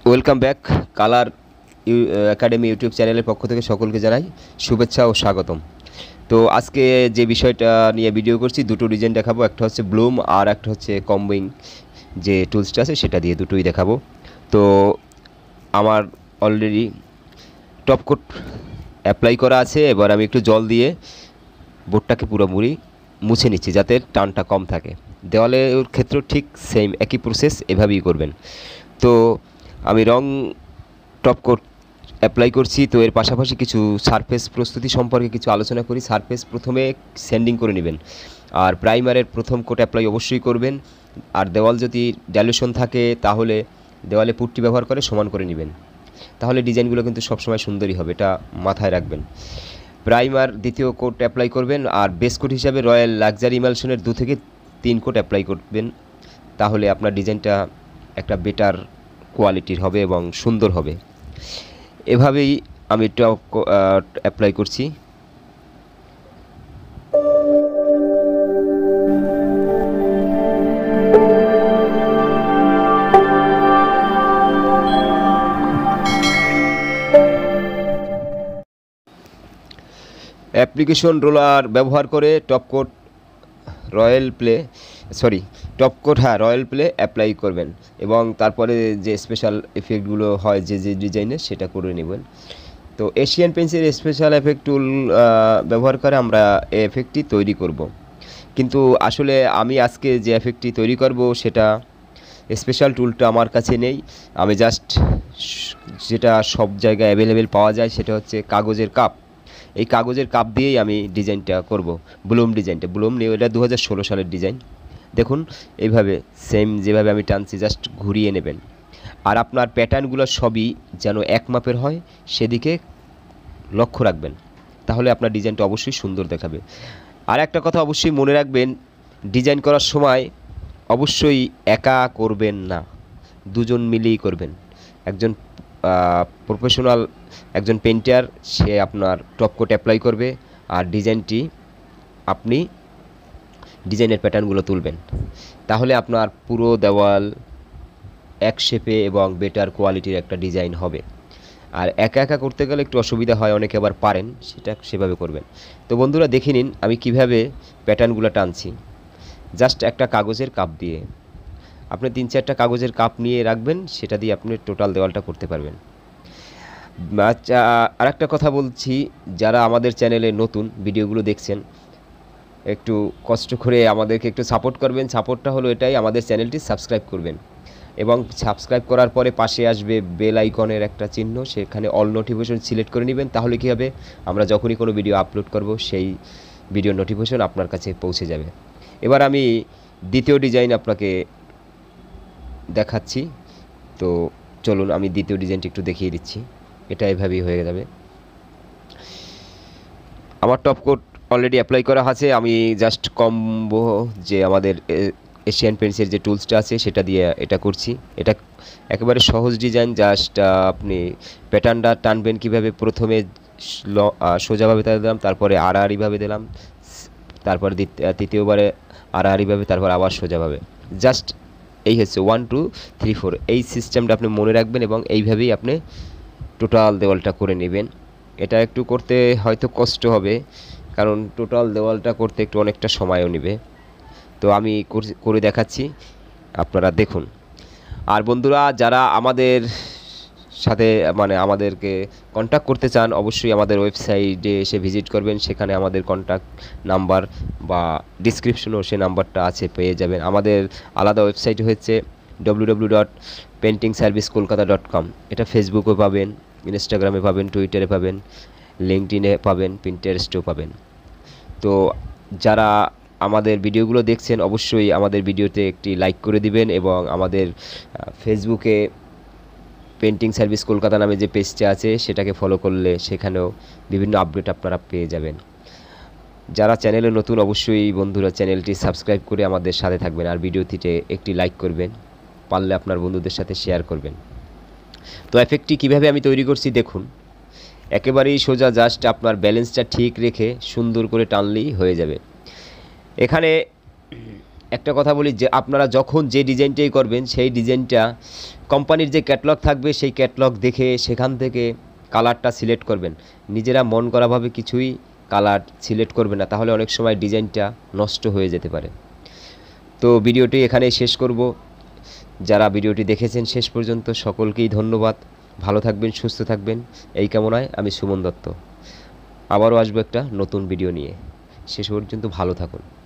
Welcome back colour academy YouTube চ্যানেলের পক্ষ থেকে সকলকে জানাই শুভেচ্ছা ও স্বাগতম। তো আজকে যে বিষয়টা নিয়ে ভিডিও করছি, দুটো ডিজাইন দেখাবো। একটা হচ্ছে ব্লুম আর একটা হচ্ছে কম্বিং যে টুলসটা আছে সেটা দিয়ে দুটোই দেখাবো। তো আমার অলরেডি টপ কোট অ্যাপ্লাই করা আছে। এবার আমি একটু জল দিয়ে বোর্ডটাকে পুরোপুরি মুছে নিচ্ছি যাতে টানটা কম থাকে। দেওয়ালের ক্ষেত্রেও ঠিক সেম একই প্রসেস, এভাবেই করবেন। তো আমি রং টপ কোট অ্যাপ্লাই করছি। তো এর পাশাপাশি কিছু সারফেস প্রস্তুতি সম্পর্কে কিছু আলোচনা করি। সারফেস প্রথমে স্যান্ডিং করে নেবেন, আর প্রাইমারের প্রথম কোট অ্যাপ্লাই অবশ্যই করবেন। আর দেওয়াল যদি ডাইলুশন থাকে তাহলে দেওয়ালে পুট্টি ব্যবহার করে সমান করে নেবেন, তাহলে ডিজাইনগুলো কিন্তু সবসময় সুন্দরই হবে, এটা মাথায় রাখবেন। প্রাইমার দ্বিতীয় কোট অ্যাপ্লাই করবেন, আর বেস কোট হিসাবে রয়্যাল লাক্সারি ইমালশনের 2 থেকে 3 কোট অ্যাপ্লাই করবেন, তাহলে আপনার ডিজাইনটা একটা বেটার কোয়ালিটির হবে এবং সুন্দর হবে। এভাবেই আমি টপ অ্যাপ্লাই করছি। অ্যাপ্লিকেশন রোলার ব্যবহার করে top coat royal play apply করবেন, এবং তারপরে যে স্পেশাল এফেক্টগুলো হয় যে ডিজাইনে সেটা করে নেবেন। তো Asian pencil special effect tool ব্যবহার করে আমরা এই এফেক্টটি তৈরি করব। কিন্তু আসলে আমি আজকে যে এফেক্টটি তৈরি করব সেটা স্পেশাল টুলটা আমার কাছে নেই। আমি জাস্ট যেটা সব জায়গায় অ্যাভেলেবেল পাওয়া যায় সেটা হচ্ছে কাগজের কাপ। এই কাগজের কাপ দিয়েই আমি ডিজাইনটা করব। ব্লুম নিয়ে এটা 2016 সালের ডিজাইন। দেখুন এইভাবে সেম যেভাবে আমি টানছি জাস্ট ঘুরিয়ে নেবেন, আর আপনার প্যাটার্নগুলো সবই যেন এক মাপের হয় সেদিকে লক্ষ্য রাখবেন, তাহলে আপনার ডিজাইনটা অবশ্যই সুন্দর দেখাবে। আর একটা কথা অবশ্যই মনে রাখবেন, ডিজাইন করার সময় অবশ্যই একা করবেন না, দুজন মিলেই করবেন। একজন প্রফেশনাল একজন পেইন্টার সে আপনার টপ কোট অ্যাপ্লাই করবে, আর আপনি ডিজাইনের প্যাটার্নগুলো তুলবেন, তাহলে আপনার পুরো দেওয়াল এক শেপে এবং বেটার কোয়ালিটির একটা ডিজাইন হবে। আর একা একা করতে গেলে একটু অসুবিধা হয়, অনেকে আবার পারেন, সেটা সেভাবে করবেন। তো বন্ধুরা দেখে নিন আমি কিভাবে প্যাটার্নগুলো টানছি। জাস্ট একটা কাগজের কাপ দিয়ে আপনি 3-4টা কাগজের কাপ নিয়ে রাখবেন, সেটা দিয়ে আপনি টোটাল দেওয়ালটা করতে পারবেন। আচ্ছা, আরেকটা কথা বলছি, যারা আমাদের চ্যানেলে নতুন ভিডিওগুলো দেখছেন একটু কষ্ট করে আমাদেরকে একটু সাপোর্ট করবেন। সাপোর্টটা হলো এটাই, আমাদের চ্যানেলটি সাবস্ক্রাইব করবেন, এবং সাবস্ক্রাইব করার পরে পাশে আসবে বেল আইকনের একটা চিহ্ন, সেখানে অল নোটিফিকেশন সিলেক্ট করে নেবেন। তাহলে কী হবে, আমরা যখনই কোনো ভিডিও আপলোড করব সেই ভিডিও নোটিফিকেশন আপনার কাছে পৌঁছে যাবে। এবার আমি দ্বিতীয় ডিজাইন আপনাকে দেখাচ্ছি। তো চলুন আমি দ্বিতীয় ডিজাইনটি একটু দেখিয়ে দিচ্ছি। এটা এভাবেই হয়ে যাবে। আমার টপ কোট অলরেডি অ্যাপ্লাই করা আছে। আমি জাস্ট কম্বো যে আমাদের এশিয়ান পেন্টসের যে টুলসটা আছে সেটা দিয়ে এটা করছি। এটা একেবারে সহজ ডিজাইন। জাস্ট আপনি প্যাটার্নটা টানবেন কীভাবে, প্রথমে সোজাভাবে দিলাম, তারপরে আড়াআড়িভাবে দিলাম, তারপরে তৃতীয়বারে আড়াআড়িভাবে, তারপর আবার সোজাভাবে। জাস্ট এই হচ্ছে 1 2 3 4, এই সিস্টেমটা আপনি মনে রাখবেন, এবং এইভাবেই আপনি টোটাল দেওয়ালটা করে নেবেন। এটা একটু করতে হয়তো কষ্ট হবে, কারণ টোটাল দেওয়ালটা করতে একটু অনেকটা সময়ও নেবে। তো আমি করে দেখাচ্ছি, আপনারা দেখুন। আর বন্ধুরা যারা আমাদের সাথে আমাদেরকে কন্ট্যাক্ট করতে চান, অবশ্যই আমাদের ওয়েবসাইটে এসে ভিজিট করবেন। সেখানে আমাদের কন্ট্যাক্ট নাম্বার বা ডিসক্রিপশনেও সে নাম্বারটা আছে, পেয়ে যাবেন। আমাদের আলাদা ওয়েবসাইট হচ্ছে www.paintingservicekolkata.com। এটা ফেসবুকে পাবেন, ইনস্টাগ্রামে পাবেন, টুইটারে পাবেন, লিঙ্কডইনে পাবেন, পিন্টারেস্টেও পাবেন। তো যারা আমাদের ভিডিওগুলো দেখছেন অবশ্যই আমাদের ভিডিওতে একটি লাইক করে দিবেন, এবং আমাদের ফেসবুকে পেন্টিং সার্ভিস কলকাতা নামে যে পেজটা আছে সেটাকে ফলো করলে সেখানেও বিভিন্ন আপডেট আপনারা পেয়ে যাবেন। যারা চ্যানেলে নতুন অবশ্যই বন্ধুরা চ্যানেলটি সাবস্ক্রাইব করে আমাদের সাথে থাকবেন, আর ভিডিওটিতে একটি লাইক করবেন, পারলে আপনার বন্ধুদের সাথে শেয়ার করবেন। তো এফেক্টটি কীভাবে আমি তৈরি করছি দেখুন। একেবারেই সোজা, জাস্ট আপনার ব্যালেন্সটা ঠিক রেখে সুন্দর করে টানলেই হয়ে যাবে। এখানে একটা কথা বলি যে আপনারা যখন যে ডিজাইনটাই করবেন সেই ডিজাইনটা কোম্পানির যে ক্যাটালগ থাকবে সেই ক্যাটালগ দেখে সেখান থেকে কালারটা সিলেক্ট করবেন। নিজেরা মন করাভাবে কিছুই কালার সিলেক্ট করবেন না, তাহলে অনেক সময় ডিজাইনটা নষ্ট হয়ে যেতে পারে। তো ভিডিওটি এখানেই শেষ করব। যারা ভিডিওটি দেখেছেন শেষ পর্যন্ত সকলকেই ধন্যবাদ। ভালো থাকবেন, সুস্থ থাকবেন, এই কামনায় আমি সুমন দত্ত। আবারও আসবো একটা নতুন ভিডিও নিয়ে। শেষ পর্যন্ত ভালো থাকুন।